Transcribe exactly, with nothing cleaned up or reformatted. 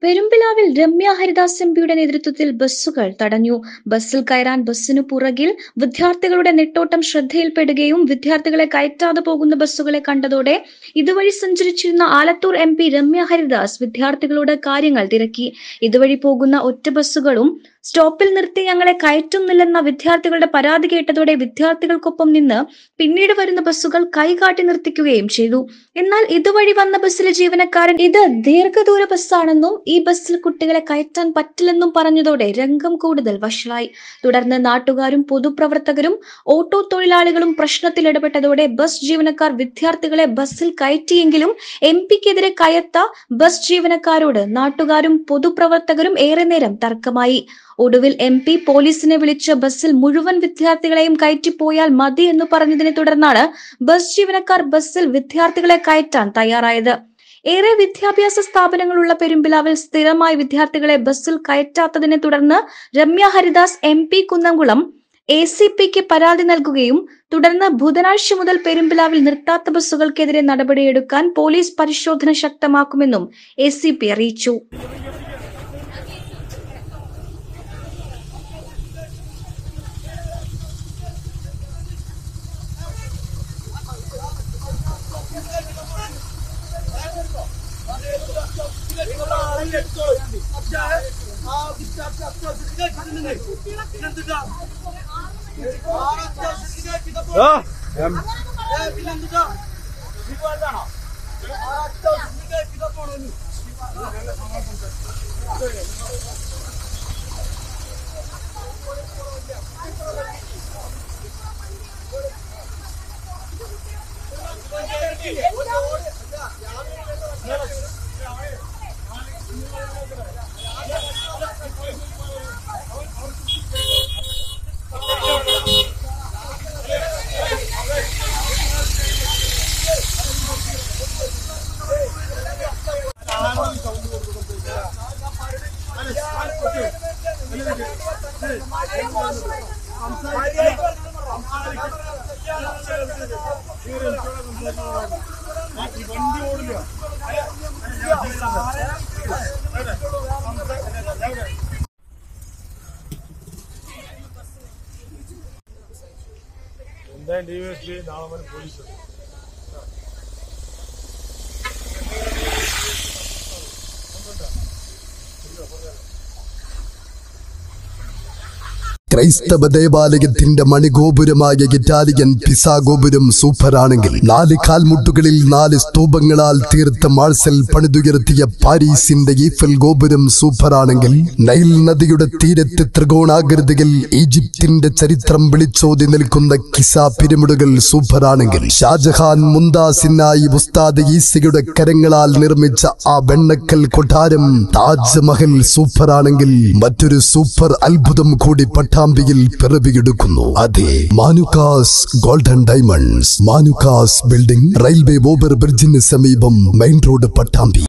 പെരുമ്പിലാവിൽ രമ്യ ഹരിദാസ് എംപിയുടെ നേതൃത്വത്തിൽ ബസ്സുകൾ തടഞ്ഞു. ബസ്സിൽ കയറാൻ ബസ്സിനു പുറകിൽ വിദ്യാർത്ഥികളുടെ നെട്ടോട്ടം ശ്രദ്ധയിൽപ്പെടുകയും വിദ്യാർത്ഥികളെ കയറ്റാതെ പോകുന്ന ബസ്സുകളെ കണ്ടതോടെ ഇതുവഴി സഞ്ചരിച്ചിരുന്ന ആലത്തൂർ എം പി രമ്യ ഹരിദാസ് വിദ്യാർത്ഥികളോട് കാര്യങ്ങൾ തിരക്കി. ഇതുവഴി പോകുന്ന ഒറ്റ ബസ്സുകളും സ്റ്റോപ്പിൽ നിർത്തി ഞങ്ങളെ കയറ്റുന്നില്ലെന്ന വിദ്യാർത്ഥികളുടെ പരാതി കേട്ടതോടെ വിദ്യാർത്ഥികൾക്കൊപ്പം നിന്ന് പിന്നീട് വരുന്ന ബസ്സുകൾ കൈകാട്ടി നിർത്തിക്കുകയും ചെയ്തു. എന്നാൽ ഇതുവഴി വന്ന ബസ്സിലെ ജീവനക്കാരൻ ഇത് ദീർഘദൂര ബസ്സാണെന്നും ഈ ബസ്സിൽ കുട്ടികളെ കയറ്റാൻ പറ്റില്ലെന്നും പറഞ്ഞതോടെ രംഗം കൂടുതൽ വഷളായി. തുടർന്ന് നാട്ടുകാരും പൊതുപ്രവർത്തകരും ഓട്ടോ തൊഴിലാളികളും പ്രശ്നത്തിൽ ഇടപെട്ടതോടെ ബസ് ജീവനക്കാർ വിദ്യാർത്ഥികളെ ബസ്സിൽ കയറ്റിയെങ്കിലും എം പിക്കെതിരെ കയത്ത ബസ് ജീവനക്കാരോട് നാട്ടുകാരും പൊതുപ്രവർത്തകരും ഏറെ നേരം തർക്കമായി. ഒടുവിൽ എം പി പോലീസിനെ വിളിച്ച് ബസ്സിൽ മുഴുവൻ വിദ്യാർത്ഥികളെയും കയറ്റിപ്പോയാൽ മതി എന്ന് പറഞ്ഞതിനെ തുടർന്നാണ് ബസ് ജീവനക്കാർ ബസ്സിൽ വിദ്യാർത്ഥികളെ കയറ്റാൻ തയ്യാറായത്. ഏറെ വിദ്യാഭ്യാസ സ്ഥാപനങ്ങളുള്ള പെരുമ്പിലാവിൽ സ്ഥിരമായി വിദ്യാർത്ഥികളെ ബസ്സിൽ കയറ്റാത്തതിനെ തുടർന്ന് Ramya Haridas M P Kunnamkulam A C പിക്ക് പരാതി നൽകുകയും തുടർന്ന് ബുധനാഴ്ച മുതൽ പെരുമ്പിലാവിൽ നിർത്താത്ത ബസ്സുകൾക്കെതിരെ നടപടിയെടുക്കാൻ പോലീസ് പരിശോധന ശക്തമാക്കുമെന്നും എ സി പി അറിയിച്ചു. എന്തായാലും ഡി വൈ എസ് പി നാളെ മുതൽ പോലീസ് ക്രൈസ്തവ ദേവാലയത്തിന്റെ മണിഗോപുരമായ ഇറ്റാലിയൻ പിസാ ഗോപുരം സൂപ്പറാണെങ്കിൽ നാല് കാൽമുട്ടുകളിൽ നാല് സ്തൂപങ്ങളാൽ തീർത്ത മാർസൽ പണിതുയർത്തിയ പാരീസിന്റെ ഈഫൽ ഗോപുരം സൂപ്പറാണെങ്കിൽ നൈൽ നദിയുടെ തീരത്ത് ത്രികോണാകൃതിയിൽ ഈജിപ്തിന്റെ ചരിത്രം വിളിച്ചോതി നിൽക്കുന്ന കിസ പിരമിഡുകൾ സൂപ്പറാണെങ്കിൽ ഷാജഹാൻ മുംതാസിനായി ഉസ്താദ് ഈസയുടെ കരങ്ങളാൽ നിർമ്മിച്ച ആ വെണ്ണക്കൽ കൊട്ടാരം താജ്മഹൽ സൂപ്പറാണെങ്കിൽ മറ്റൊരു സൂപ്പർ അത്ഭുതം കൂടി പട്ട ിൽ പിറവിയെടുക്കുന്നു. അതെ, Manukkas golden diamonds, Manukkas building, railway over ബ്രിഡ്ജിന് സമീപം, മെയിൻ റോഡ്, പട്ടാമ്പി.